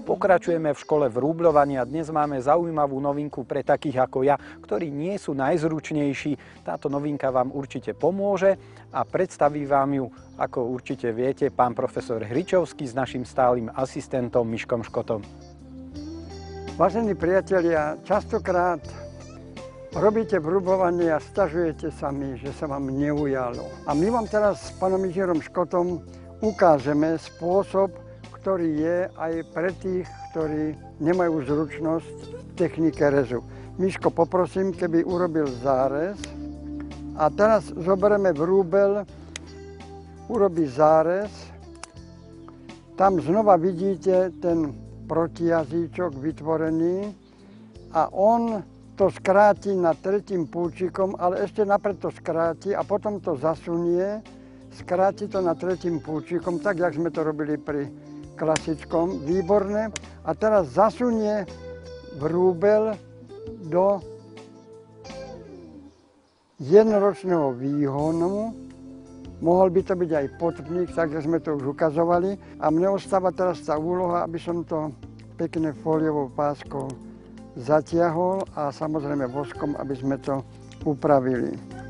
Pokračujeme v škole vrúbľovania a dnes máme zaujímavú novinku pre takých ako ja, ktorí nie sú najzručnejší. Táto novinka vám určite pomôže a predstaví vám ju, ako určite viete, pán profesor Hričovský s našim stálym asistentom Miškom Škotom. Vážení priatelia, častokrát robíte vrúbľovanie a sťažujete sa mi, že sa vám neujalo. A my vám teraz s pánom inžinierom Škotom ukážeme spôsob, ktorý je aj pre tých, ktorí nemajú zručnosť v technike rezu. Miško, poprosím, keby urobil zárez. A teraz zoberieme vrúbel, urobí zárez. Tam znova vidíte ten protijazyčok vytvorený a on to skráti na tretím púčikom, ale ešte napred to skráti a potom to zasunie, skráti to na tretím púčikom, tak jak sme to robili pri klasickom, výborné. A teraz zasunie vrúbel do jednoročného výhonu. Mohol by to byť aj potpník, takže sme to už ukazovali. A mne ostáva teraz tá úloha, aby som to pekne fóliovou páskou zatiahol a samozrejme voskom, aby sme to upravili.